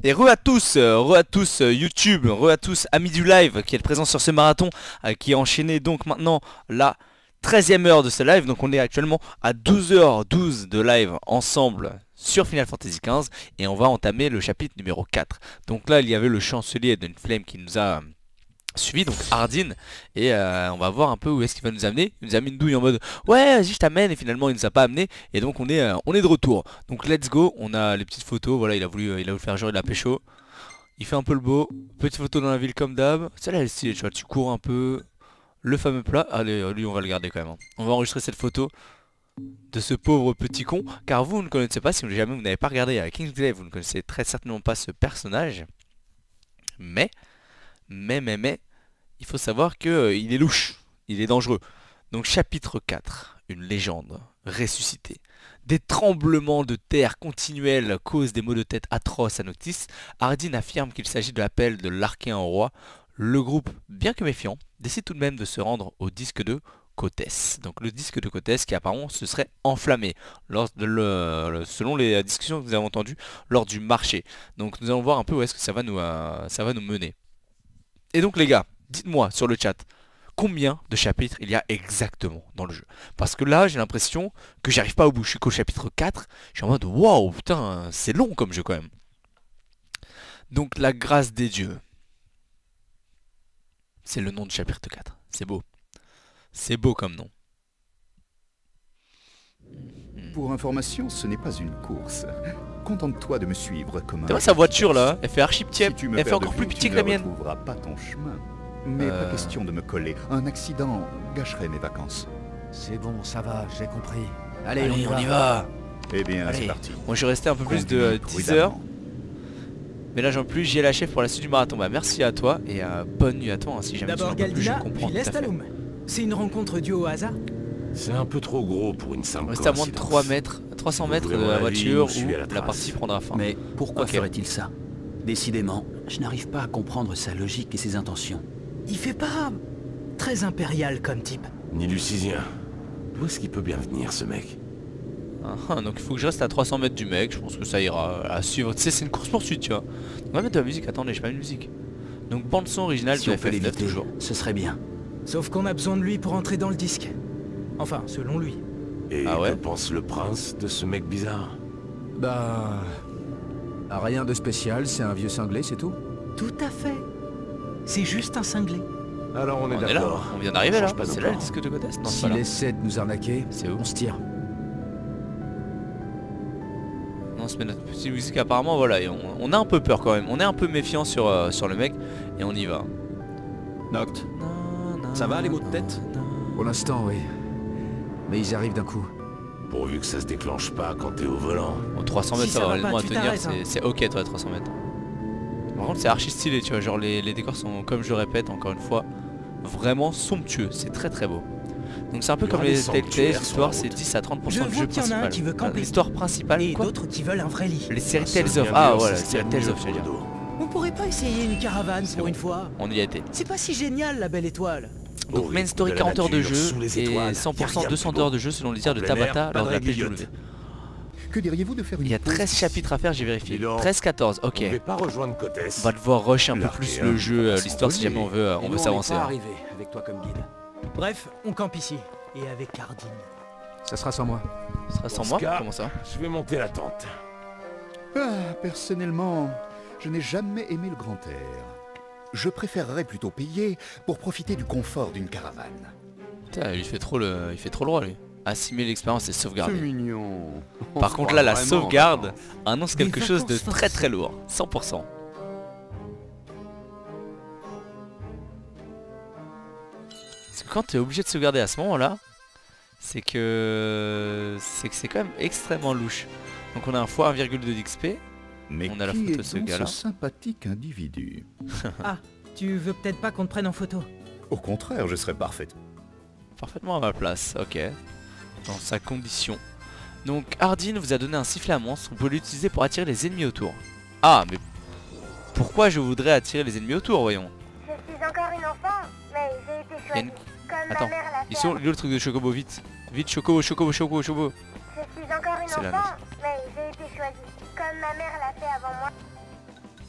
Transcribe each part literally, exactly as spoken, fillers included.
Et re à tous, euh, re à tous euh, YouTube, re à tous amis du live qui êtes présents sur ce marathon euh, qui est enchaîné donc maintenant la treizième heure de ce live. Donc on est actuellement à douze heures douze de live ensemble sur Final Fantasy quinze et on va entamer le chapitre numéro quatre. Donc là il y avait le chancelier d'une flemme qui nous a... Euh, suivi, donc Ardyn, et euh, on va voir un peu où est-ce qu'il va nous amener. Il nous a mis une douille en mode ouais vas-y je t'amène, et finalement il nous a pas amené, et donc on est, euh, on est de retour. Donc let's go, on a les petites photos, voilà il a voulu, euh, il a voulu faire genre de la pécho. Il fait un peu le beau, petite photo dans la ville comme d'hab, celle-là elle est stylée, tu vois, tu cours un peu. Le fameux plat, allez lui on va le garder quand même, hein. On va enregistrer cette photo de ce pauvre petit con, car vous ne connaissez pas, si jamais vous n'avez pas regardé à Kingsglaive, vous ne connaissez très certainement pas ce personnage. Mais, mais, mais, mais, il faut savoir que euh, il est louche, il est dangereux. Donc chapitre quatre, une légende ressuscitée. Des tremblements de terre continuels causent des maux de tête atroces à Noctis. Ardyn affirme qu'il s'agit de l'appel de l'archéen au roi. Le groupe, bien que méfiant, décide tout de même de se rendre au disque de Kotès. Donc le disque de Kotès qui apparemment se serait enflammé lors de le, selon les discussions que nous avons entendues lors du marché. Donc nous allons voir un peu où est-ce que ça va nous, euh, ça va nous mener. Et donc les gars, dites-moi sur le chat, combien de chapitres il y a exactement dans le jeu? Parce que là, j'ai l'impression que j'arrive pas au bout. Je suis qu'au chapitre quatre. Je suis en mode, waouh, putain, c'est long comme jeu quand même. Donc, la grâce des dieux. C'est le nom du chapitre quatre. C'est beau. C'est beau comme nom. Pour information, ce n'est pas une course. Contente-toi de me suivre comme un... Tu vois sa voiture là, elle fait archi petite, Si tu me elle fait perds encore de plus vue, petite tu que la ne mienne. retrouveras pas ton chemin. Mais Euh. pas question de me coller. Un accident gâcherait mes vacances. C'est bon, ça va, j'ai compris. Allez, Allez, on y va. Eh bien, Allez. c'est parti. Moi je suis resté un peu plus de euh, Conduis dix heures. prudemment. Mais là j'en plus, j'ai la chef pour la suite du marathon. Bah merci à toi et euh, bonne nuit à toi hein, si jamais tu D'abord n'en peux plus, je Galdina, comprends puis tout à fait. Lestalum. C'est une rencontre due au hasard? C'est un peu trop gros pour une simple On reste à moins de coïncidence. trois mètres, trois cents Vous mètres de voulez la mon avis, voiture je suis à la où la trace. partie prendra fin. Mais pourquoi Ok. ferait-il ça? Décidément, je n'arrive pas à comprendre sa logique et ses intentions. Il fait pas très impérial comme type. Ni lucisien. D'où est-ce qu'il peut bien venir ce mec? Ah, ah, donc il faut que je reste à trois cents mètres du mec, je pense que ça ira à suivre. Tu sais, c'est une course poursuite, tu vois. On va mettre de la musique, attendez, j'ai pas mis de musique. Donc bande son originale Si de on peut F F neuf l'éviter, toujours. ce serait bien. Sauf qu'on a besoin de lui pour entrer dans le disque. Enfin, selon lui. Et Ah ouais? que pense le prince de ce mec bizarre? Bah... rien de spécial, c'est un vieux cinglé, c'est tout. Tout à fait. C'est juste un cinglé. Alors on est On est là, d'accord. on vient d'arriver là. change pas nos C'est là le plans. disque de Godess? Non, c'est pas S'il là. essaie de nous arnaquer, C'est où? on se tire. Non, on se met notre petite musique apparemment, voilà. Et on, on a un peu peur quand même, on est un peu méfiant sur, euh, sur le mec et on y va. Noct, ça va les maux de tête? Pour l'instant, oui. Mais ils arrivent d'un coup. Pourvu que ça se déclenche pas quand t'es au volant. Bon, trois cents mètres Si ça ça va va vraiment à pas, tu tenir, t'arrêtes, hein. c'est c'est ok toi trois cents mètres. Par contre c'est archi stylé tu vois, genre les, les décors sont comme je le répète encore une fois vraiment somptueux, c'est très très beau. Donc c'est un peu Il y comme aura les des Telltale, sanctuaires sur l'histoire la c'est route. dix à trente pour Je cent du vois jeu qu'il y en a un principal. qui veut Enfin, camper. l'histoire principale Et quoi. d'autres qui veulent un vrai lit. Les séries Un seul Tales of... bien Ah meilleur voilà, les système séries Tales mieux of pour le j'allais dire. dos. On pourrait pas essayer une caravane pour bon. une fois? On y a été. C'est pas si génial la belle étoile. Donc Au main rythme story de la quarante heures de nature, jeu sous les et étoiles, cent pour y a cent rien de deux cents plus heures beau. de jeu selon les dires de En plein air, Tabata pas lors de de la P G grignoter. W. Que diriez-vous de faire une Il y a pause treize ici? chapitres à faire, j'ai vérifié. Dis donc, treize quatorze, ok. On devait pas rejoindre Kotès. On va devoir rusher un peu L'archéen, plus le jeu, euh, sans l'histoire si jamais on veut, euh, on Et veut nous, s'avancer. n'est pas hein. arrivé avec toi comme guide. Bref, on campe ici. Et avec Ardyn. Ça sera sans moi. Ce sera sans Dans moi? ce cas, Comment ça? Je vais monter la tente. Ah, personnellement, je n'ai jamais aimé le grand air. Je préférerais plutôt payer pour profiter du confort d'une caravane. Putain, il fait trop le, il fait trop le roi lui. Assimiler l'expérience et C'est sauvegarder. mignon. On Par se contre croit là, la vraiment, sauvegarde maintenant. annonce Des quelque chose de vacances très forcées. très lourd. cent pour cent. Parce que quand tu es obligé de sauvegarder à ce moment-là, c'est que c'est que c'est quand même extrêmement louche. Donc on a un fois un virgule deux d'X P. Mais On a la qui photo est de ce donc gars-là. sympathique individu? Ah, tu veux peut-être pas qu'on te prenne en photo? Au contraire, je serais parfaite. Parfaitement à ma place, ok. Dans sa condition. Donc Ardyn vous a donné un sifflet à monstre, vous pouvez l'utiliser pour attirer les ennemis autour. Ah mais pourquoi je voudrais attirer les ennemis autour, voyons. Je suis encore une enfant, mais j'ai été Il y a choisie. une- Comme Attends, ma mère l'a Ils fait. sont avant- où le truc de Chocobo, vite. Vite Chocobo, Chocobo, Chocobo, Chocobo. Je suis encore une C'est la enfant, mais j'ai été choisie. Comme ma mère l'a fait avant moi.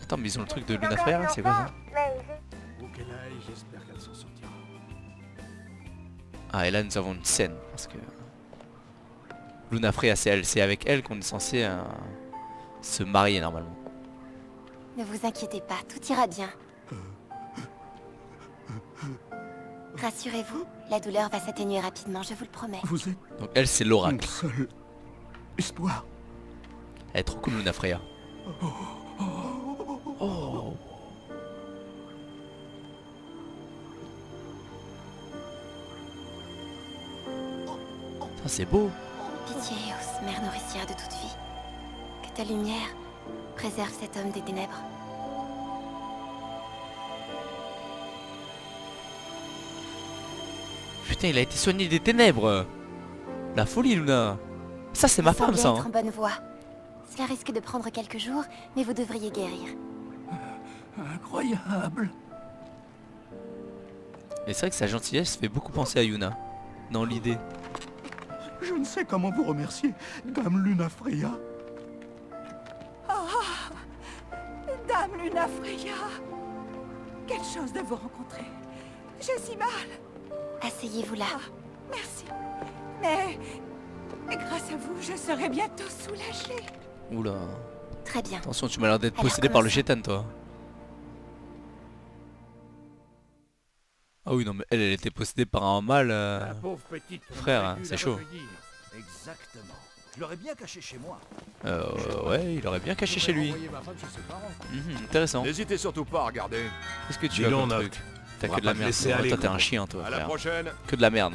Attends, mais ils ont le truc de Je suis Luna encore Freya, une c'est quoi ça? enfant, mais j'ai- Où qu'elle aille, j'espère qu'elle s'en sortira. Ah, et là nous avons une scène, parce que... Luna Freya, c'est elle, c'est avec elle qu'on est censé euh, se marier normalement. Ne vous inquiétez pas, tout ira bien. Rassurez-vous, la douleur va s'atténuer rapidement, je vous le promets. Vous êtes Donc elle, c'est mon l'oracle. seul espoir. Elle est trop cool, Luna Freya. Oh. Ça c'est beau. Pitié, Eos, mère nourricière de toute vie. Que ta lumière préserve cet homme des ténèbres. Putain, il a été soigné des ténèbres. La folie, Luna. Ça c'est ma Vous femme, semblez ça. être hein. en bonne voie. Cela risque de prendre quelques jours, mais vous devriez guérir. Incroyable. Et c'est vrai que sa gentillesse fait beaucoup penser à Yuna. Dans l'idée. Je ne sais comment vous remercier, Dame Luna Freya. Dame Luna Freya, quelle chance de vous rencontrer. J'ai si mal. Asseyez-vous là. Merci. Mais grâce à vous, je serai bientôt soulagée. Oula. Très bien. Attention, tu m'as l'air d'être Alors, possédé par le commençons. chétan, toi. Ah oui, non, mais elle, elle était possédée par un mâle. euh, La pauvre petite. on frère, aurait hein, dû c'est la chaud. recueillir. Exactement. Je l'aurais bien caché chez moi. Euh, ouais, il aurait bien caché chez lui. Envoyer ma femme chez ses parents. Mhm, intéressant. N'hésitez surtout pas à regarder. Qu'est-ce que tu Dis as donc, comme Noct. truc? T'as On que va de la pas te merde. laisser Ouais, aller, toi, t'es un gros. chien, toi, À la frère. prochaine. Que de la merde.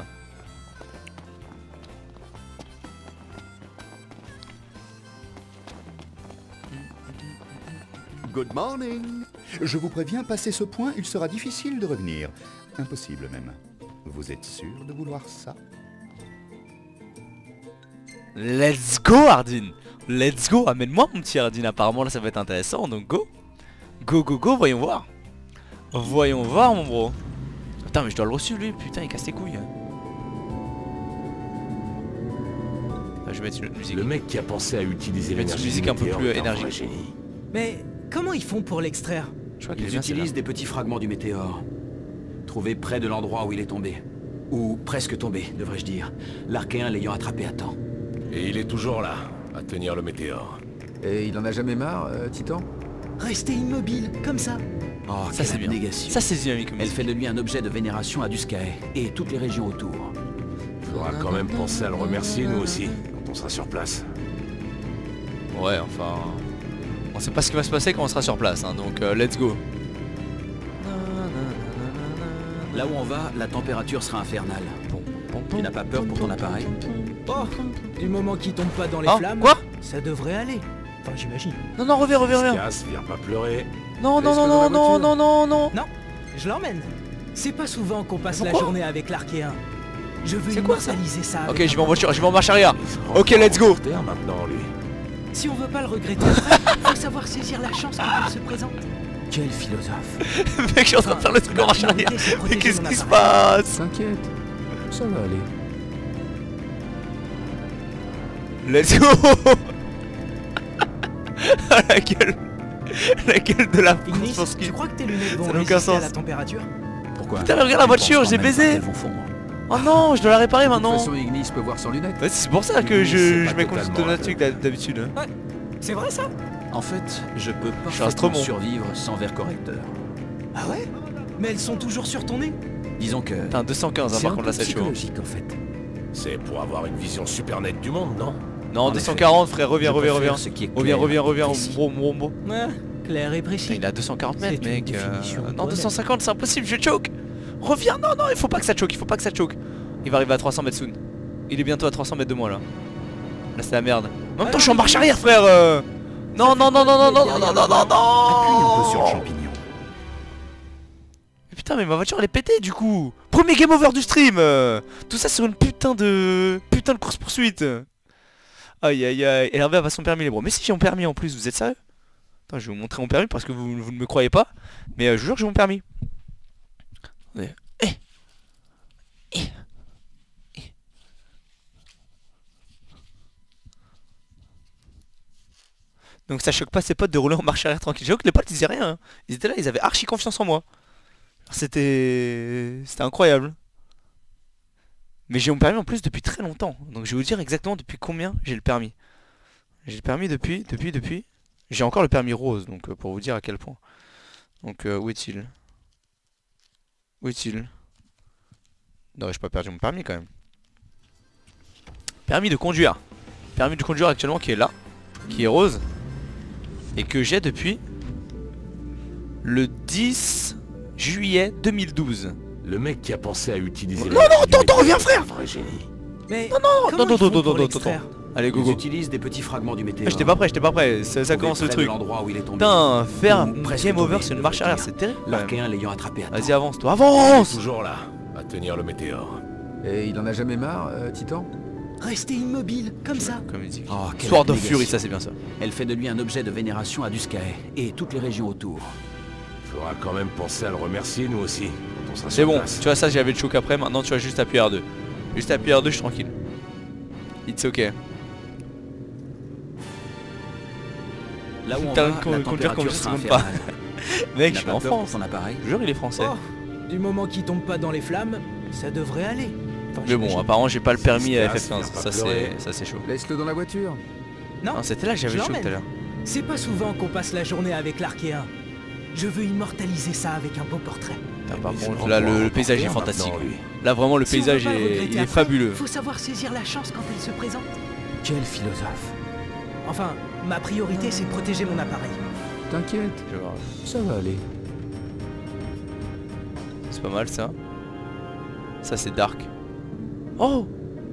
Good morning. Je vous préviens, passé ce point, il sera difficile de revenir. Impossible même. Vous êtes sûr de vouloir ça? Let's go, Hardin. Let's go. Amène-moi mon petit Hardin. Apparemment, là, ça va être intéressant. Donc, go. Go, go, go. Voyons voir. Voyons voir, mon bro. Putain, mais je dois le reçu, lui. Putain, il casse les couilles. Ah, je vais mettre une autre musique. Le mec qui a pensé à utiliser Mettre une l'énergie musique du un peu météore plus est un énergique. vrai génie. Mais comment ils font pour l'extraire? Je crois qu'il est Ils bien, utilisent celle-là. des petits fragments du météore, trouvés près de l'endroit où il est tombé. Ou presque tombé, devrais-je dire, l'Archéen l'ayant attrapé à temps. Et il est toujours là, à tenir le météore. Et il en a jamais marre, euh, Titan? Rester immobile, comme ça. Oh, Ça, quelle c'est bien. abnégation. Ça, c'est dynamique. comme Elle musique. fait de lui un objet de vénération à Duscae et toutes les régions autour. Faudra quand même penser à le remercier, nous aussi, quand on sera sur place. Ouais, enfin... On sait pas ce qui va se passer quand on sera sur place, hein, donc euh, let's go. Là où on va, la température sera infernale. Tu n'as pas peur pour ton appareil? Oh, du moment qu'il tombe pas dans les Ah, flammes, quoi? ça devrait aller. Enfin, j'imagine. Non, non, reviens, reviens, reviens. Casse, viens pas pleurer. Non, non, Laisse-le non, dans la non, non, voiture. non, non, non. Non, je l'emmène. C'est pas souvent qu'on passe Mais la pourquoi journée avec l'Archéen. Je veux C'est quoi, ça immortaliser ça. Ok, avec j'y un vais en voiture, j'y vais en marche arrière. Il se prend Ok, let's go. pour terre maintenant, lui. Si on veut pas le regretter après, faut savoir saisir la chance quand elle se présente. Quel philosophe. Mec, je suis en train de faire le truc en marche arrière. L'idée, c'est de Mais protéger qu'est-ce mon qui se appareil. passe? T'inquiète, ça va aller. Let's go. La gueule. La gueule de la Ignis, France pour ce qui... tu crois que tes lunettes vont Ça n'a aucun résister à sens. la température? Pourquoi? Putain, mais regarde la voiture, j'ai baisé. Elles vont fondre. Oh non, je dois la réparer De toute maintenant. façon, Ignis peut voir sans lunettes. Ouais, c'est pour ça que Ignis, je, c'est je pas mets contre totalement automatique d'habitude. C'est vrai ça? En fait, je peux suis un parfaitement Stromon. survivre sans verre correcteur. Ah ouais? Mais elles sont toujours sur ton nez? Disons que T'as un deux cent quinze hein, c'est par un contre peu là c'est chaud. psychologique en fait. C'est pour avoir une vision super nette du monde, non? Non, En deux cent effet. quarante frère, reviens, Je reviens, préfère reviens. ce qui est Reviens, clair, reviens, reviens, précis. bro, bro, bro. Ouais, clair et Putain, précis. il a deux cent quarante C'est mètres une mec. euh, définition Non, toi-même. deux cent cinquante c'est impossible, je choke. Reviens, non, non, il faut pas que ça choke, il faut pas que ça choke. Il va arriver à trois cents mètres soon. Il est bientôt à trois cents mètres de moi là. Là c'est la merde. En même temps je suis en marche arrière frère euh. Non, non, non, non, non, non, non, non, non, non, Appuie un peu sur le non. champignon. Mais putain mais ma voiture elle est pétée du coup. Premier game over du stream euh. Tout ça sur une putain de... Putain de course poursuite. Aïe aïe aïe. Et Hervé a pas son permis les bros. Mais si j'ai mon permis en plus, vous êtes sérieux? Attends, je vais vous montrer mon permis parce que vous, vous ne me croyez pas. Mais euh, je vous jure que j'ai mon permis. Attendez. Eh. Eh. Eh. Donc ça choque pas ses potes de rouler en marche arrière tranquille. J'avoue que les potes ils disaient rien, hein. Ils étaient là, ils avaient archi confiance en moi. C'était... C'était incroyable. Mais j'ai mon permis en plus depuis très longtemps. Donc je vais vous dire exactement depuis combien j'ai le permis. J'ai le permis depuis, depuis, depuis... J'ai encore le permis rose, donc euh, pour vous dire à quel point. Donc euh, où est-il? Où est-il? N'aurais-je pas perdu mon permis quand même? Permis de conduire. Permis de conduire actuellement qui est là. Qui est rose. Et que j'ai depuis le dix juillet deux mille douze. Le mec qui a pensé à utiliser... Non, non, attends, attends, reviens frère. Vrai génie. Mais Non, non, comment non, non, ils font non, pour non, non, l'extraire? non. Allez, go, Ils go. utilisent des petits fragments du météore. Ah, j'étais pas prêt, j'étais pas prêt. Ça, ça Trouvés commence le près de truc. l'endroit où il est tombé. Putain, faire Ou presque game over tombé, sur une devrais-je marche arrière, dire. c'est terrible. quand même. L'archéen l'ayant attrapé à temps. Vas-y, avance, toi, avance. Toujours là, à tenir le météore. Et il en a jamais marre, euh, Titan? Restez immobile, comme ça. Comme il dit. Oh, quelle Sword of abnégation. Fury, ça c'est bien ça. Elle fait de lui un objet de vénération à Duscae et toutes les régions autour. Faudra quand même penser à le remercier nous aussi, quand on sera C'est sur bon, place. tu vois ça j'avais le choc après, maintenant tu vas juste appuyer R deux. Juste appuyer R deux, je suis tranquille. It's ok. Là où on Putain, va, con- la conduire comme température je sera sais même pas. infernale. Mec, Il je suis n'a en pas peur pour France. son appareil. Je jure, il est français. Oh, du moment qu'il tombe pas dans les flammes, ça devrait aller. Enfin, Mais bon, j'imagine. apparemment j'ai pas le permis à se F F casse, quinze, viens pas ça c'est pleurer. ça c'est chaud. Laisse-le dans la voiture. Non, Non, c'était là que j'avais je le choc tout à l'heure. l'emmène. C'est pas souvent qu'on passe la journée avec l'Archéen. Je veux immortaliser ça avec un beau portrait. Putain, Par Mais c'est contre là encore le, un le paysage est portrait fantastique. maintenant, lui. Là vraiment le Si on veut paysage pas le est, regretter il est après, fabuleux. Faut savoir saisir la chance quand elle se présente. Quel philosophe. Enfin, ma priorité c'est de protéger mon appareil. T'inquiète, Je vais voir. ça va aller. C'est pas mal ça. Ça c'est dark. Oh,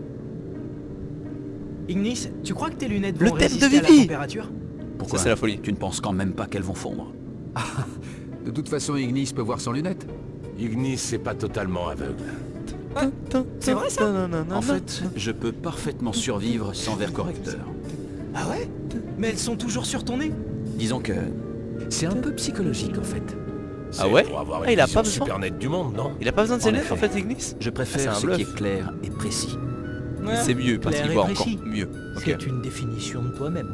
Ignis, tu crois que tes lunettes Le vont thème de résister à la Vivi. température? Pourquoi ça c'est la folie. Tu ne penses quand même pas qu'elles vont fondre? De toute façon, Ignis peut voir sans lunettes. Ignis, c'est pas totalement aveugle. C'est vrai ça? En fait, je peux parfaitement survivre sans verre correcteur. Ah ouais? Mais elles sont toujours sur ton nez? Disons que c'est un peu psychologique en fait. C'est Ah ouais pour avoir Ah, une il a vision pas besoin. super nette du monde, non? Il a pas besoin de En ses lunettes en effet. fait Ignis. Je Ah, préfère c'est un ce bluff. qui est clair et précis. Ouais, C'est mieux parce clair qu'il et voit précis. encore mieux. Ok. C'est une définition de toi-même.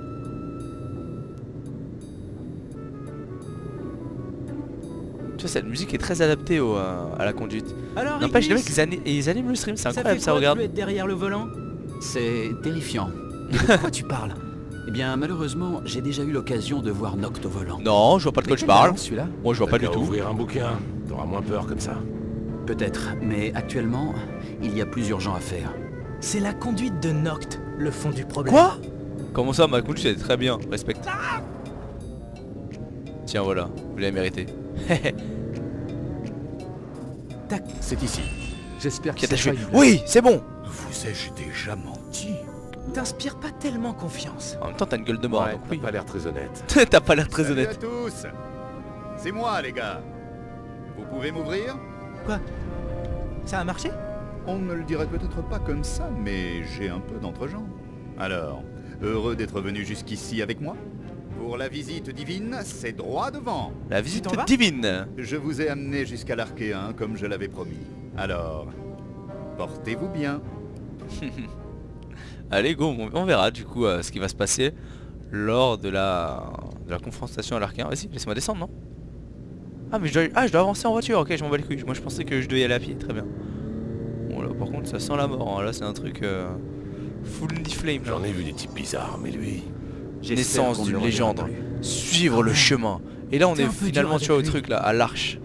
Tu vois cette musique est très adaptée au, euh, à la conduite. Alors, N'empêche les Ignis, mecs ils, ani- ils animent le stream, c'est ça incroyable fait ça, quoi regarde. de être derrière le volant? C'est terrifiant. Et de quoi tu parles? Eh bien, malheureusement, j'ai déjà eu l'occasion de voir Noct au volant. Non, je vois pas de quoi Mais tu quel parles. ballon, celui-là? Moi je vois pas T'as du qu'à tout. ouvrir un bouquin, t'auras moins peur comme ça. Peut-être, mais actuellement, il y a plus urgent à faire. C'est la conduite de Noct, le fond du problème. Quoi? Comment ça ma conduite elle est très bien, respecte. Tiens voilà, vous l'avez mérité. C'est ici. J'espère Qui que a ta c'est cheveux? pas une- Oui, c'est bon. Vous ai-je déjà menti? T'inspires pas tellement confiance. En même temps t'as une gueule de mort, Ouais, donc t'as oui. pas l'air très honnête. T'as pas l'air très Salut honnête. à tous. C'est moi, les gars. Vous pouvez m'ouvrir? Quoi? Ça a marché? On ne le dirait peut-être pas comme ça, mais j'ai un peu d'entre-gens. Alors, heureux d'être venu jusqu'ici avec moi? Pour la visite divine, c'est droit devant. La visite t'en vas divine. Je vous ai amené jusqu'à l'Archéen, comme je l'avais promis. Alors, portez-vous bien. Allez go, on on verra du coup euh, ce qui va se passer lors de la, de la confrontation à l'Archéen. Vas-y, laisse-moi descendre, non? Ah mais je dois, ah, je dois avancer en voiture, ok je m'en bats les couilles. Moi je pensais que je devais y aller à pied, très bien. Bon là par contre ça sent la mort, hein. Là c'est un truc euh, full flame. J'en ai vu des types bizarres, mais lui... J'espère Naissance qu'on ne d'une le reverra légende. plus. Suivre le chemin. Et là on T'es est un peu finalement dur tu vois au avec lui. truc là, à l'arche.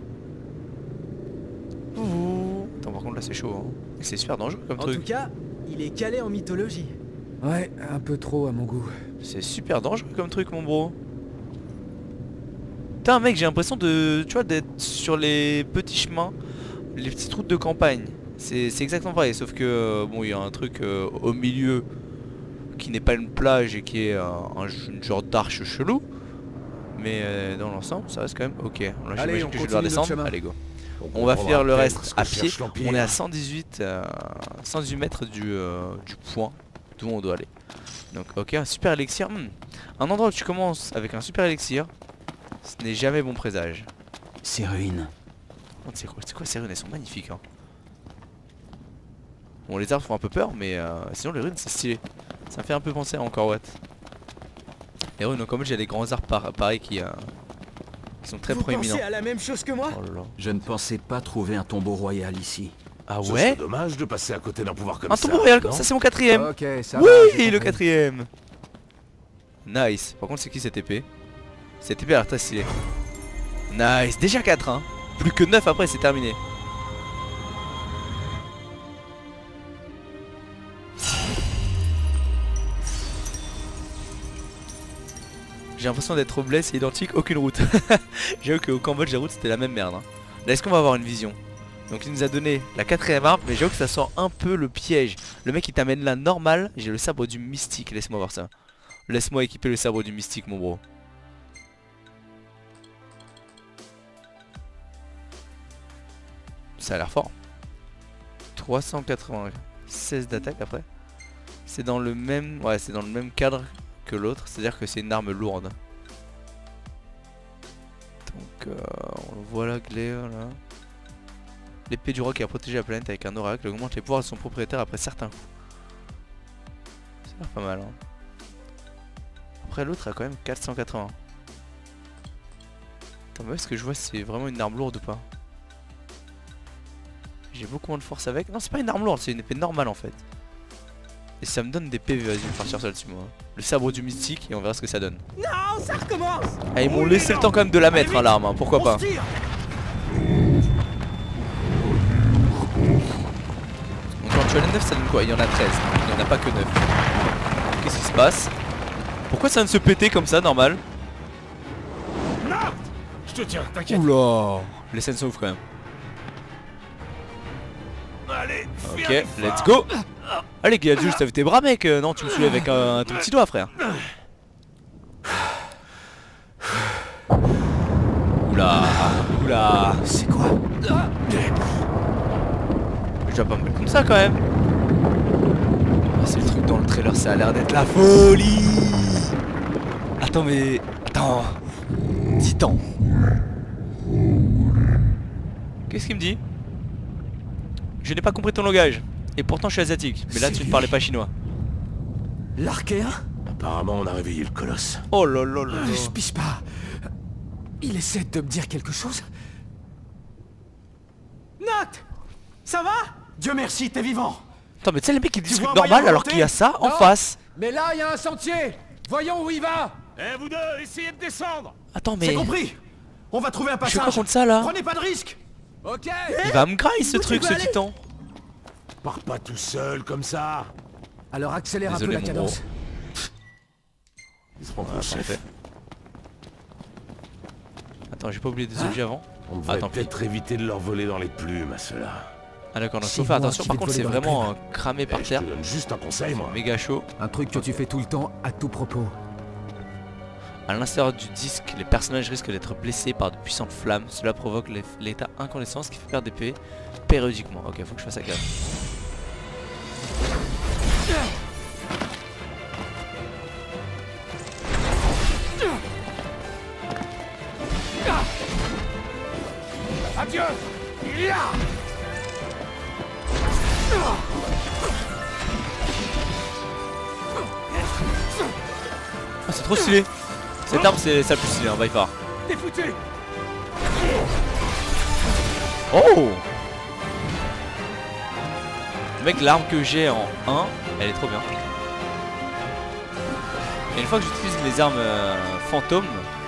Ouh. Attends par contre là c'est chaud hein. Et c'est super dangereux comme En truc. tout cas, il est calé en mythologie. Ouais, un peu trop à mon goût. C'est super dangereux comme truc mon bro. Putain mec j'ai l'impression de, tu vois, d'être sur les petits chemins, les petites routes de campagne. C'est c'est exactement pareil sauf que euh, bon il y a un truc euh, au milieu qui n'est pas une plage et qui est euh, un, une genre d'arche chelou. Mais euh, dans l'ensemble ça reste quand même ok. Là Allez, j'imagine on que je vais devoir continue notre descendre. chemin. Allez go. Donc On va prendra faire le peut-être reste ce que à pied. cherche l'Empire. On est à cent dix-huit, euh, cent dix-huit mètres du, euh, du point d'où on doit aller. Donc ok, un super élixir. Hmm. Un endroit où tu commences avec un super élixir, ce n'est jamais bon présage. Ces ruines. Oh, c'est quoi, c'est quoi ces ruines? Elles sont magnifiques hein. Bon les arbres font un peu peur mais euh, sinon les ruines c'est stylé. Ça me fait un peu penser à Angkor Wat. Les runes, donc en fait j'ai des grands arbres par, pareil qui, euh, qui sont très Vous proéminents. pensez à la même chose que moi? Oh là là. Je ne pensais pas trouver un tombeau royal ici. Ah Ce ouais serait dommage de passer à côté d'un pouvoir comme Un ça. tombeau royal comme non ça, c'est mon quatrième. Ok, ça va, j'ai Oui, compris. le quatrième. Nice. Par contre, c'est qui cette épée? Cette épée a l'air très stylée. Nice. Déjà quatre, hein. Plus que neuf après, c'est terminé. J'ai l'impression d'être au bled, c'est identique, aucune route. J'avoue qu'au Cambodge, les routes c'était la même merde. Hein. Là, est-ce qu'on va avoir une vision? Donc il nous a donné la quatrième arme, mais j'avoue que ça sent un peu le piège. Le mec il t'amène là normal, j'ai le sabre du mystique, laisse-moi voir ça. Laisse-moi équiper le sabre du mystique mon bro. Ça a l'air fort. trois cent quatre-vingt-seize d'attaque après. C'est dans le même. Ouais, c'est dans le même cadre que l'autre, c'est-à-dire que c'est une arme lourde. Donc euh, on voit la glaire là. L'épée du roi qui a protégé la planète avec un oracle augmente les pouvoirs de son propriétaire après certains coups. Ça a l'air pas mal hein. Après l'autre a quand même quatre cent quatre-vingts. Attends mais est-ce que je vois si c'est vraiment une arme lourde ou pas? J'ai beaucoup moins de force avec. Non c'est pas une arme lourde, c'est une épée normale en fait. Et ça me donne des P V, vas-y je vais partir ça dessus moi. Le sabre du mystique et on verra ce que ça donne. Non, ça recommence. Ah, ils m'ont laissé le temps quand même de la mettre hein, l'arme, hein, pourquoi On pas. se tire. Donc quand tu as les neuf ça donne quoi? Il y en a treize, il n'y en a pas que neuf. Qu'est-ce qui se passe? Pourquoi ça vient de se péter comme ça normal? Non, je te tiens, t'inquiète. Oula. Les scènes s'ouvrent quand même. Allez, Ok, let's go. Allez Guy, juste avec tes bras mec. euh, Non tu me soulèves avec un, ton petit doigt frère. Oula. Oula. C'est quoi? Je dois pas me mettre comme ça quand même. Ah, c'est le truc dans le trailer, ça a l'air d'être la folie. Attends mais... Attends. Titan. Qu'est-ce qu'il me dit? Je n'ai pas compris ton langage. Et pourtant je suis asiatique. Mais là tu ne parlais pas chinois. L'Archéen? Apparemment on a réveillé le colosse. Oh là là là là. Je pige pas. Il essaie de me dire quelque chose? Noct! Ça va? Dieu merci, t'es vivant. Attends mais tu sais les mecs qui discutent vois un normal moyen de alors monter? qu'il y a ça en Non. face. Mais là, il y a un sentier. Voyons où il va. Eh vous deux, essayez de descendre. Attends C'est mais... compris. On va trouver un Je fais quoi passage. contre ça là? Prenez pas de risque. Ok. Il va me grailler ce Où tu truc veux ce aller? titan. Pars pas tout seul comme ça. Alors accélère Désolé, un peu la mon cadence. Il se prend pour Ah, le chef. parfait. Attends j'ai pas oublié des objets avant. On devrait Attends, peut-être éviter de leur voler dans les plumes à ceux-là. Ah d'accord donc C'est faut faire moi attention. qui Par vais contre te c'est voler dans la vraiment euh, cramé Eh, par je terre. te donne juste un conseil moi. Méga chaud. Un truc que tu fais tout le temps à tout propos. À l'intérieur du disque, les personnages risquent d'être blessés par de puissantes flammes. Cela provoque l'eff- l'état incandescence qui fait perdre des P V périodiquement. Ok, faut que je fasse ça gaffe. Adieu. Il y a. Ah, c'est trop stylé. Cette arme, c'est ça le plus stylé, hein, by far. T'es foutu. Oh! Mec, l'arme que j'ai en un, elle est trop bien. Et une fois que j'utilise les armes euh, fantômes,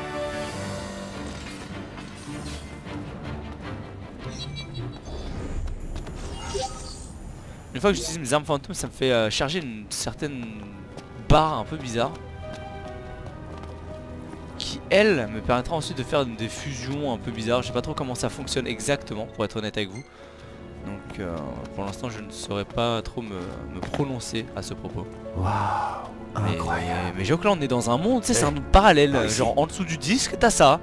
une fois que j'utilise mes armes fantômes, ça me fait euh, charger une certaine barre un peu bizarre, qui elle me permettra ensuite de faire des fusions un peu bizarres. Je sais pas trop comment ça fonctionne exactement, pour être honnête avec vous. Donc euh, pour l'instant je ne saurais pas trop me, me prononcer à ce propos. Waouh. Mais, Incroyable. mais je vois que là on est dans un monde, tu sais, c'est un Eh, monde parallèle, par ici. genre en dessous du disque t'as ça.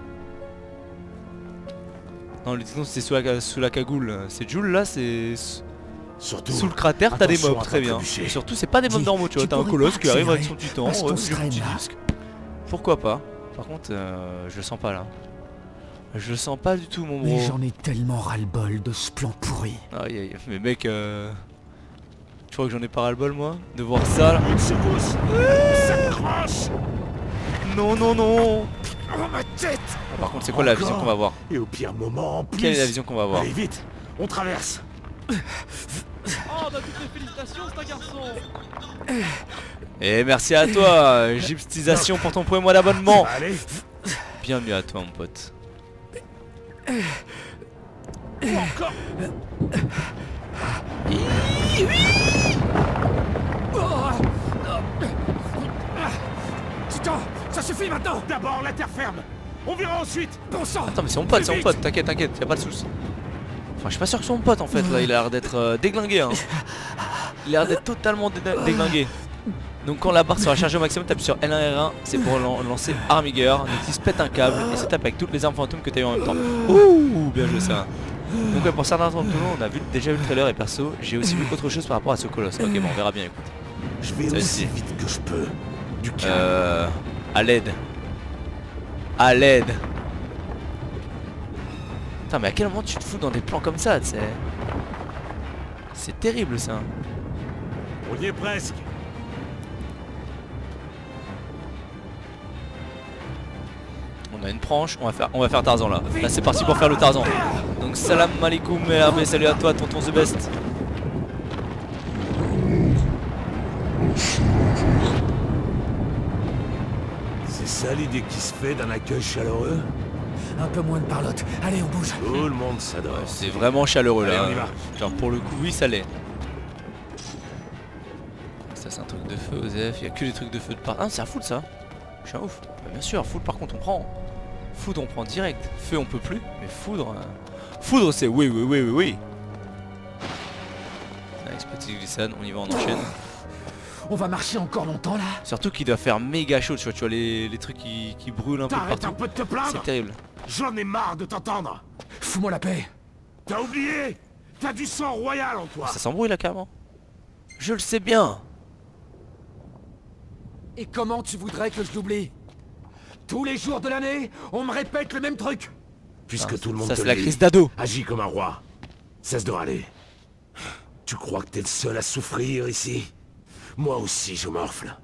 Non le disque c'est sous la, sous la cagoule, c'est Joule là, c'est Surtout. sous le cratère t'as des attention mobs, à très pas bien. trébucher. Et surtout c'est pas des mobs Dis, normaux, tu vois, tu t'as un pourrais colosse pas qui arrive avec accélérer son titan, parce qu'on ouais, se j'ai mon traîne, petit là. disque. Pourquoi pas. Par contre euh, je le sens pas là. Je le sens pas du tout mon Mais bro. j'en ai tellement ras-le-bol de ce plan pourri. Aïe aïe, mais mec euh... tu crois que j'en ai pas ras le bol moi de voir ça là. Une secousse. Ça croche. Non, non, non. Oh ma tête. Par contre, c'est quoi la vision qu'on va voir? Et au pire moment en plus. Quelle est la vision qu'on va voir? Allez vite, on traverse. Oh bah toutes les félicitations, c'est un garçon. Et merci à toi, Gypstisation, pour ton premier mois d'abonnement. Allez. Bienvenue à toi, mon pote. Encore. Titan, ça suffit maintenant. D'abord la terre ferme. On verra ensuite. Bon sang. Attends, mais c'est mon pote, c'est mon pote, t'inquiète, t'inquiète, y'a pas de soucis. Enfin, je suis pas sûr que c'est mon pote en fait, là, il a l'air d'être euh, déglingué. Hein. Il a l'air d'être totalement dé déglingué. Donc, quand la barre sera chargée au maximum, tape sur L un R un, c'est pour lan lancer Armigger. Donc, il se pète un câble et se tape avec toutes les armes fantômes que t'as eu en même temps. Ouh, bien joué ça. Donc, ouais, pour certains d'entre nous, on a vu, déjà vu le trailer et perso, j'ai aussi vu autre chose par rapport à ce colosse. Ok, bon, on verra bien, écoute. Je vais Ça aussi aussi. vite que je peux. Du calme. Euh. À l'aide. À l'aide. Putain, mais à quel moment tu te fous dans des plans comme ça, tu sais? C'est terrible ça. On y est presque. On a une tranche, on va faire, on va faire Tarzan là. Là c'est parti pour faire le Tarzan. Donc salam alaikum et Hervé, salut à toi tonton The Best. C'est ça l'idée qui se fait d'un accueil chaleureux. Un peu moins de parlotte. Allez, on bouge. Tout le monde s'adore. C'est vraiment chaleureux là. Allez, on y va. Genre pour le coup oui ça l'est. Ça c'est un truc de feu Osef, il y a que des trucs de feu de part. Ah c'est un foot ça. Je suis un ouf. Bah, bien sûr, foudre par contre on prend. Foudre on prend direct. Feu on peut plus, mais foudre. Euh... Foudre c'est oui oui oui oui oui. Nice petite glissade, on y va, on enchaîne. On va marcher encore longtemps là. Surtout qu'il doit faire méga chaud, tu vois, tu vois les, les trucs qui, qui brûlent un peu T'arrêtes partout. un peu de te plaindre. C'est terrible. J'en ai marre de t'entendre. Fous-moi la paix. T'as oublié. T'as du sang royal en toi. Ça s'embrouille là carrément. Je le sais bien. Et comment tu voudrais que je l'oublie? Tous les jours de l'année, on me répète le même truc. Puisque Ah, tout le monde ça te c'est le la dit, crise d'ado. agis comme un roi. Cesse de râler. Tu crois que t'es le seul à souffrir ici? Moi aussi je morfle.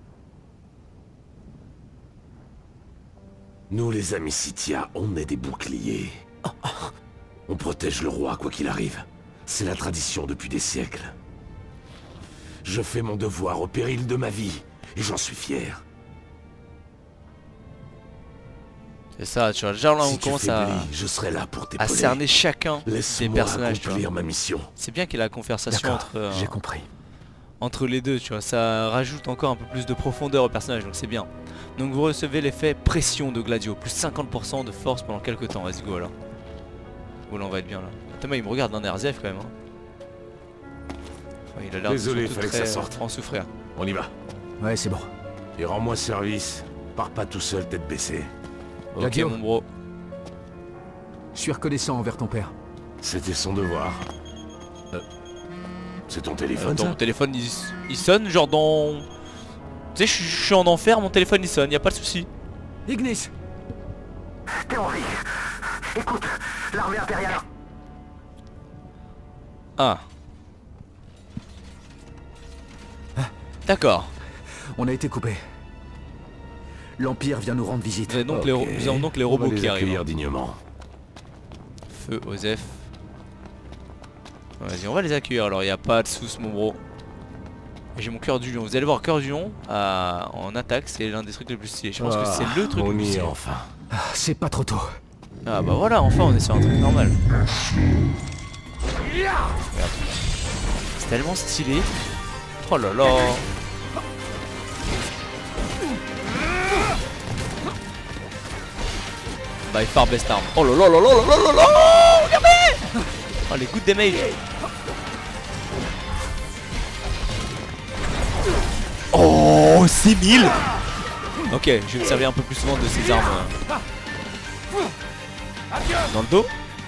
Nous les amis Scythia, on est des boucliers. On protège le roi quoi qu'il arrive. C'est la tradition depuis des siècles. Je fais mon devoir au péril de ma vie, et j'en suis fier. C'est ça, tu vois, déjà là on Si tu commence à, faiblis, je serai là pour à t'épauler. cerner chacun des Laisse-moi personnages, tu vois. accomplir ma mission. C'est bien qu'il y ait la conversation entre, euh, j'ai compris. entre les deux, tu vois, ça rajoute encore un peu plus de profondeur au personnage, donc c'est bien. Donc vous recevez l'effet pression de Gladio, plus cinquante pour cent de force pendant quelques temps, vas-y go alors. Oh là on va être bien là. Thomas il me regarde d'un air zef quand même. Hein. Ouais, il a l'air Désolé, surtout fallait que très, ça sorte. euh, en souffrir. On y va. Ouais, c'est bon. Et rends-moi service. Pars pas tout seul, tête baissée. Ok Gladio. mon bro. Je suis reconnaissant envers ton père. C'était son devoir. Euh, C'est ton téléphone, Euh, ton ça? téléphone il, il sonne genre dans... Tu sais je je suis en enfer, mon téléphone il sonne, y a pas de souci. Ignis. T'es en vie. Écoute, l'armée impériale... Ah. D'accord. On a été coupé. L'Empire vient nous rendre visite. Vous avez donc, Ok. les, ro- nous avons donc les On robots va les qui arrivent. accueillir hein. dignement. Feu, Osef. Vas-y, on va les accueillir alors, y a pas de soucis mon bro. J'ai mon cœur du lion. Vous allez voir, cœur du lion à- en attaque, c'est l'un des trucs les plus stylés. Je pense que c'est le truc le On plus y est stylé. enfin. Ah, c'est pas trop tôt. Ah bah voilà, enfin on est sur un truc normal. Regarde. C'est tellement stylé. Oh là là. By far best arm. Oh là là là là là là là là. Regardez. Oh les good damage. Oh six mille. Ok, je vais me servir un peu plus souvent de ces armes euh, dans le dos.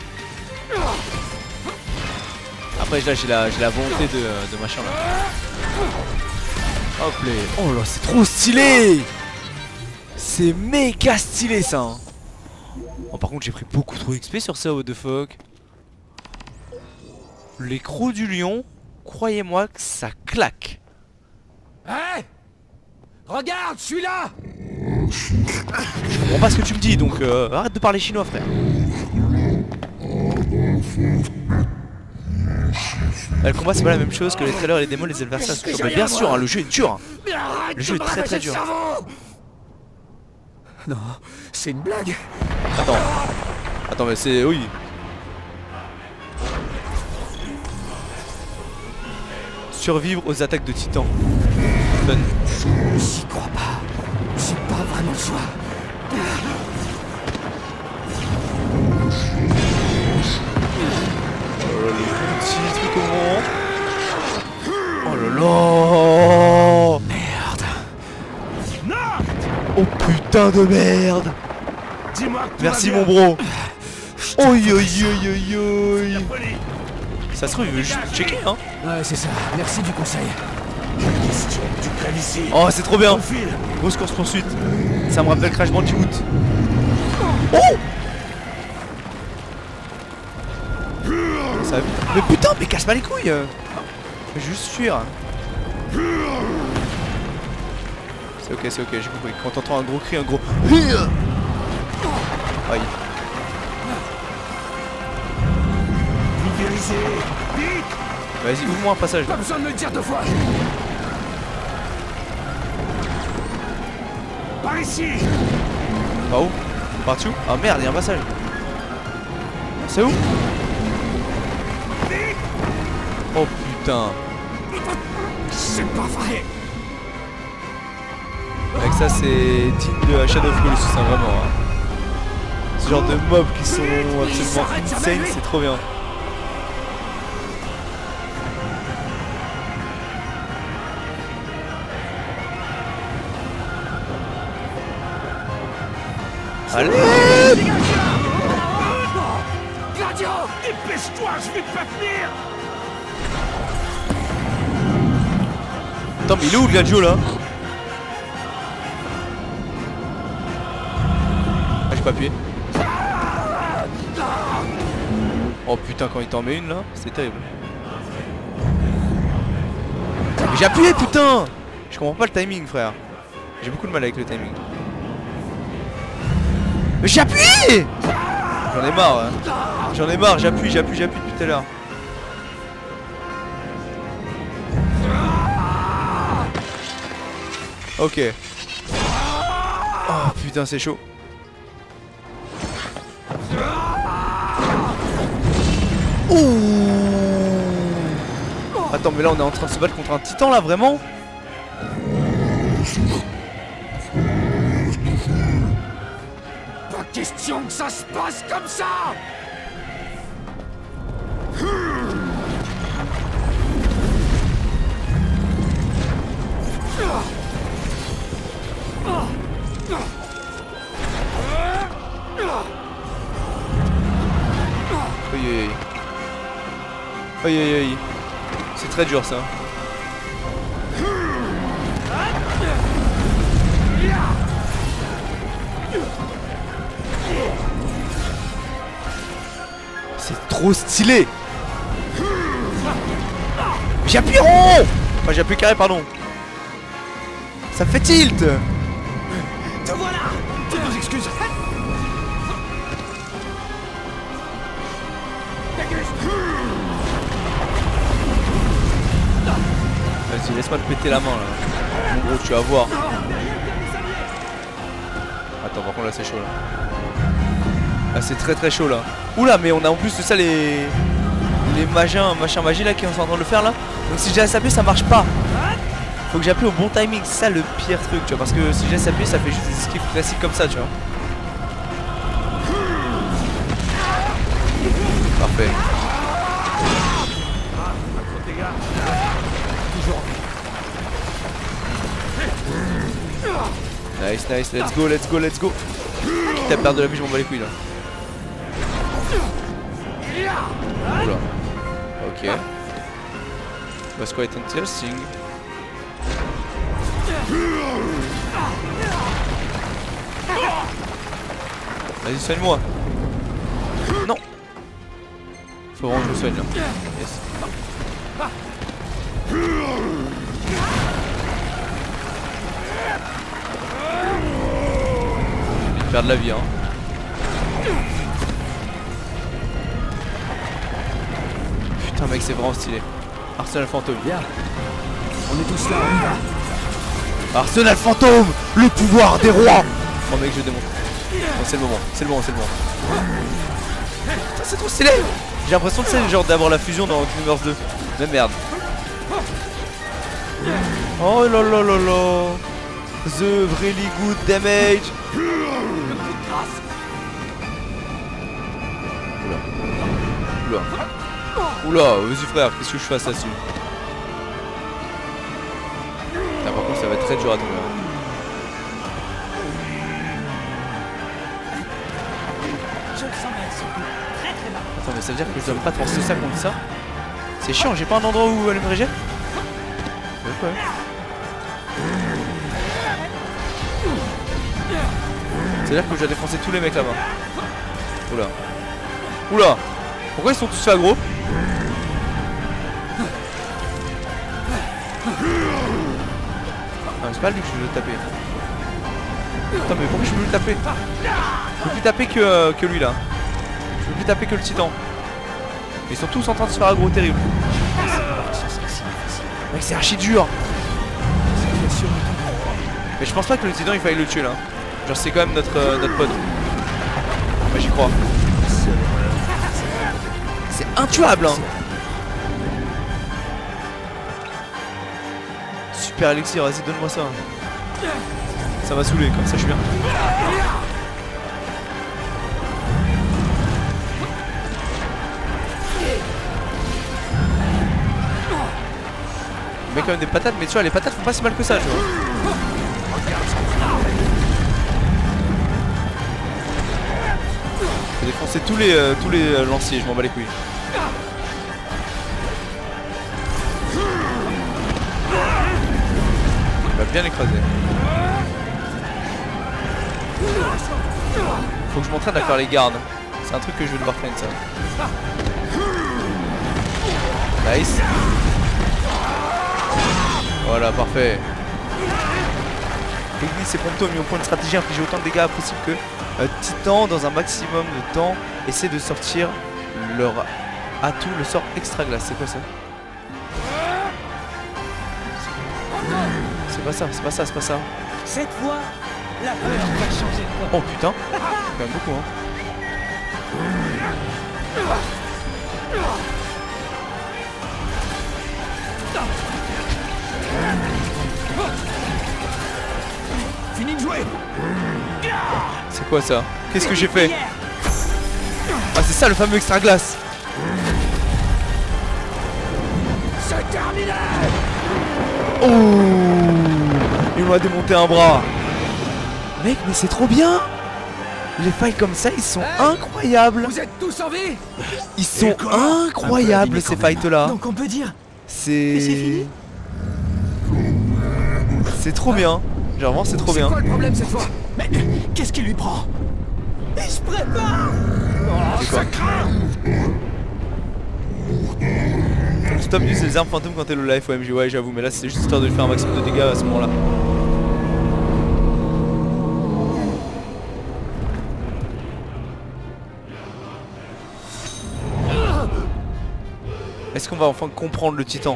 Après là j'ai la, j'ai la volonté de, de machin là. Hop les. Oh là c'est trop stylé. C'est méga stylé ça hein. Oh, par contre j'ai pris beaucoup trop X P sur ça, what the fuck. Les crocs du lion, croyez-moi que ça claque. Hé, regarde, je suis là. Je comprends pas ce que tu me dis, donc euh, arrête de parler chinois, frère. Bah, le combat c'est pas la même chose que les trailers et les démos, les adversaires. Bah, bien sûr, hein, le jeu est dur. Hein. Le jeu est très très dur. Non, c'est une blague. Attends. Attends, mais c'est... Oui. Survivre aux attaques de titans. Fun. J'y crois pas. J'ai pas vraiment le choix. Oh là là, le petit truc au moment. Oh là là. Merde. Oh putain de merde. Merci mon bro. Oi oi oi oi oi. Ça se trouve il veut juste checker hein. Ouais c'est ça, merci du conseil. Oh c'est trop bien. Grosse course poursuite. Ça me rappelle Crash Bandicoot. Oh ça... Mais putain mais casse pas les couilles. Je vais juste fuir. C'est ok c'est ok j'ai compris. Quand t'entends un gros cri, un gros... Aïe. Vas-y, ouvre-moi un passage. Pas besoin de me le dire deux fois. Par ici. Par où? Par dessus? Ah merde, il y a un passage. C'est où? Oh putain. C'est pas vrai. Avec ça, c'est digne de Shadow of Colossus, hein, vraiment. Hein. Ce genre de mobs qui sont absolument insane, c'est trop bien. Allez! Gladio! Dépêche-toi, je vais pas tenir! Attends, mais il est où le Gladio là? Ah, j'ai pas appuyé. Oh putain, quand il t'en met une là, c'est terrible. Mais j'ai appuyé, putain! Je comprends pas le timing, frère. J'ai beaucoup de mal avec le timing. Mais j'ai appuyé! J'en ai marre, hein. J'en ai marre, j'appuie, j'appuie, j'appuie depuis tout à l'heure. Ok. Oh putain, c'est chaud. Ouh. Attends, mais là on est en train de se battre contre un titan là, vraiment? Pas question que ça se passe comme ça. Aïe aïe aïe. Aïe aïe aïe. C'est très dur ça. C'est trop stylé. J'ai appuyé rond. Enfin j'ai appuyé carré pardon. Ça fait tilt. Te voilà. Toutes nos excuses. Vas-y laisse-moi te péter la main là. Mon gros tu vas voir. Attends par contre là c'est chaud là. Ah c'est très très chaud là. Oula mais on a en plus de ça les les magins, machin magie là qui sont en train de le faire là. Donc si je laisse appuyer ça marche pas. Faut que j'appuie au bon timing, c'est ça le pire truc tu vois. Parce que si je laisse appuyer ça fait juste des esquives classiques comme ça tu vois. Parfait. Nice nice, let's go, let's go, let's go. Quitte à perdre de la vie je m'en bats les couilles là. Oula. Ok. Was quite interesting. Vas-y soigne-moi. Non. Faut vraiment que je me soigne là. Yes. perdre la vie hein. Putain mec c'est vraiment stylé. Arsenal fantôme. Bien. On est tous là, on y va. Arsenal fantôme, le pouvoir des rois. Oh mec je démonte. Bon, c'est le moment, c'est le moment, c'est le moment. Putain c'est trop stylé. J'ai l'impression de c'est genre d'avoir la fusion dans Kingdom Hearts deux. Mais merde. Oh là là là là. The really good damage. Oula. Oula. Oula, vas-y frère, qu'est-ce que je fasse là-dessus? Là par contre ça va être très dur à tomber. Je le sens bien, très très mal. Attends mais ça veut dire que je dois pas transformer ça contre ça? C'est chiant, j'ai pas un endroit où aller me régénérer? Ouais. C'est-à-dire que je dois défoncer tous les mecs là-bas. Oula. Oula. Pourquoi ils sont tous aggro? Ah, c'est pas lui que je veux taper. Attends mais pourquoi je peux plus le taper? Je peux plus taper que, euh, que lui là. Je peux plus taper que le titan. Ils sont tous en train de se faire aggro terrible. Mec c'est archi dur. Mais je pense pas que le titan il faille le tuer là. Genre c'est quand même notre, euh, notre pote. Moi j'y crois. C'est intuable hein. Super élixir, vas-y donne-moi ça. Ça va saouler, comme ça je suis bien. Il met quand même des patates, mais tu vois les patates font pas si mal que ça tu vois. Je vais défoncer tous les, euh, tous les euh, lanciers, je m'en bats les couilles. Il va bien écraser. Faut que je m'entraîne à faire les gardes. C'est un truc que je vais devoir faire ça. Nice. Voilà, parfait. Ignis et Prompto ont mis au point de stratégie, infliger autant de dégâts possible que euh, Titan dans un maximum de temps. Essaie de sortir leur atout, le sort extra glace. C'est quoi ça? C'est pas ça, c'est pas ça, c'est pas ça. Cette fois, la peur va changer de camp. Oh putain, c'est quand même beaucoup hein. Fini de jouer. C'est quoi ça? Qu'est-ce que j'ai fait? Ah c'est ça le fameux extra glace. C'est terminé. Oh, il m'a démonté un bras. Mec mais c'est trop bien. Les fights comme ça ils sont hey, incroyables. Vous êtes tous en vie? Ils sont incroyables ces fights là. Donc on peut dire c'est... c'est fini. C'est trop bien. Genre vraiment c'est trop bien. C'est quoi le problème cette fois? Mais qu'est-ce qui lui prend? Il se prépare. Oh, ça craint. Le stop du c'est les armes fantômes quand t'es le life. O M G ouais j'avoue mais là c'est juste histoire de lui faire un maximum de dégâts à ce moment là. Est-ce qu'on va enfin comprendre le titan?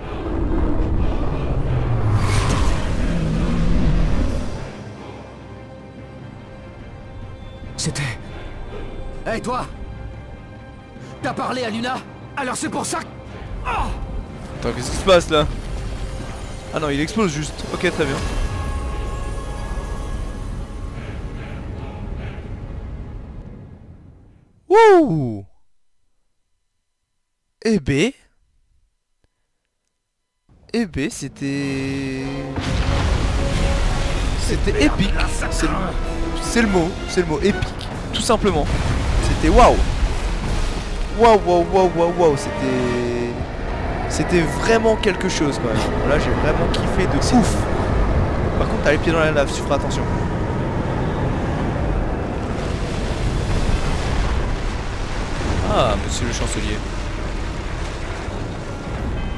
C'était... Hé hey, toi! T'as parlé à Luna? Alors c'est pour ça que... Oh attends qu'est-ce qui se passe là? Ah non il explose juste. Ok très bien. Wouh! Eh B. Eh B c'était... C'était épique. C'est le... c'est le mot. C'est le mot épique. Tout simplement. C'était waouh. Waouh waouh waouh waouh waouh. C'était... C'était vraiment quelque chose quand même. Là j'ai vraiment kiffé de ouf. Par contre t'as les pieds dans la lave, tu feras attention. Ah monsieur le chancelier.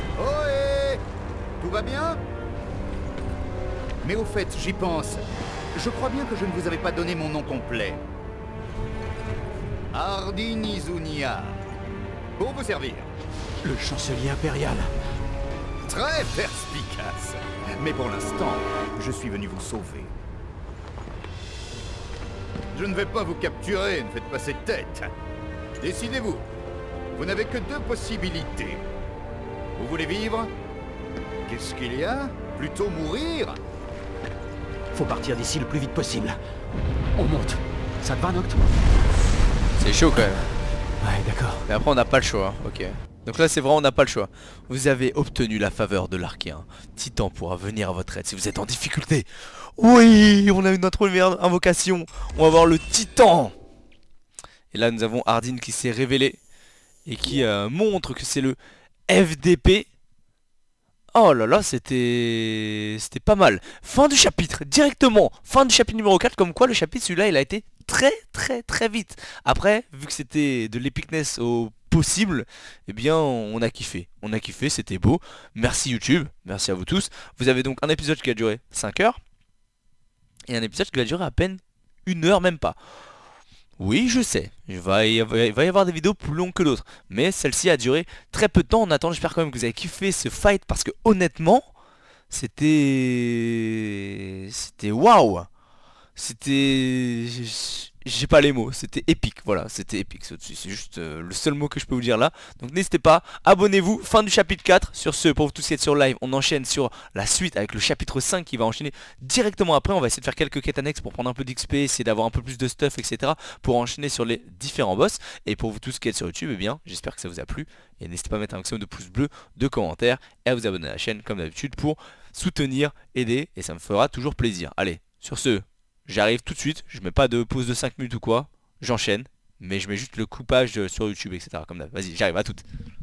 Ohé! Tout va bien? Mais au fait, j'y pense. Je crois bien que je ne vous avais pas donné mon nom complet. Hardin Izunia. Pour vous servir. Le chancelier impérial. Très perspicace. Mais pour l'instant, je suis venu vous sauver. Je ne vais pas vous capturer, ne faites pas cette tête. Décidez-vous. Vous n'avez que deux possibilités. Vous voulez vivre? Qu'est-ce qu'il y a? Plutôt mourir? Faut partir d'ici le plus vite possible. On monte. Ça te va, Noct? C'est chaud quand même. Ouais, d'accord. Mais après on n'a pas le choix, hein. Ok. Donc là c'est vraiment on n'a pas le choix. Vous avez obtenu la faveur de l'Archéen. Titan pourra venir à votre aide si vous êtes en difficulté. Oui, on a eu notre première invocation. On va voir le Titan. Et là nous avons Hardin qui s'est révélé. Et qui euh, montre que c'est le F D P. Oh là là, c'était c'était pas mal. Fin du chapitre, directement. Fin du chapitre numéro quatre, comme quoi le chapitre celui-là il a été très très très vite. Après, vu que c'était de l'épicness au possible, eh bien on a kiffé. On a kiffé, c'était beau. Merci YouTube, merci à vous tous. Vous avez donc un épisode qui a duré cinq heures. Et un épisode qui va durer à peine une heure, même pas. Oui, je sais, il va y avoir, il va y avoir des vidéos plus longues que d'autres. Mais celle-ci a duré très peu de temps. En attendant, j'espère quand même que vous avez kiffé ce fight. Parce que honnêtement, c'était... C'était waouh. C'était... J'ai pas les mots, c'était épique, voilà, c'était épique, c'est juste euh, le seul mot que je peux vous dire là. Donc n'hésitez pas, abonnez-vous, fin du chapitre quatre. Sur ce, pour vous tous qui êtes sur live, on enchaîne sur la suite avec le chapitre cinq qui va enchaîner directement après. On va essayer de faire quelques quêtes annexes pour prendre un peu d'X P, essayer d'avoir un peu plus de stuff, et cetera. Pour enchaîner sur les différents boss. Et pour vous tous qui êtes sur YouTube, eh bien, j'espère que ça vous a plu. Et n'hésitez pas à mettre un maximum de pouces bleus, de commentaires, et à vous abonner à la chaîne comme d'habitude pour soutenir, aider, et ça me fera toujours plaisir. Allez, sur ce... J'arrive tout de suite, je mets pas de pause de cinq minutes ou quoi, j'enchaîne, mais je mets juste le coupage sur YouTube, et cetera. Comme d'hab. Vas-y, j'arrive, à toutes.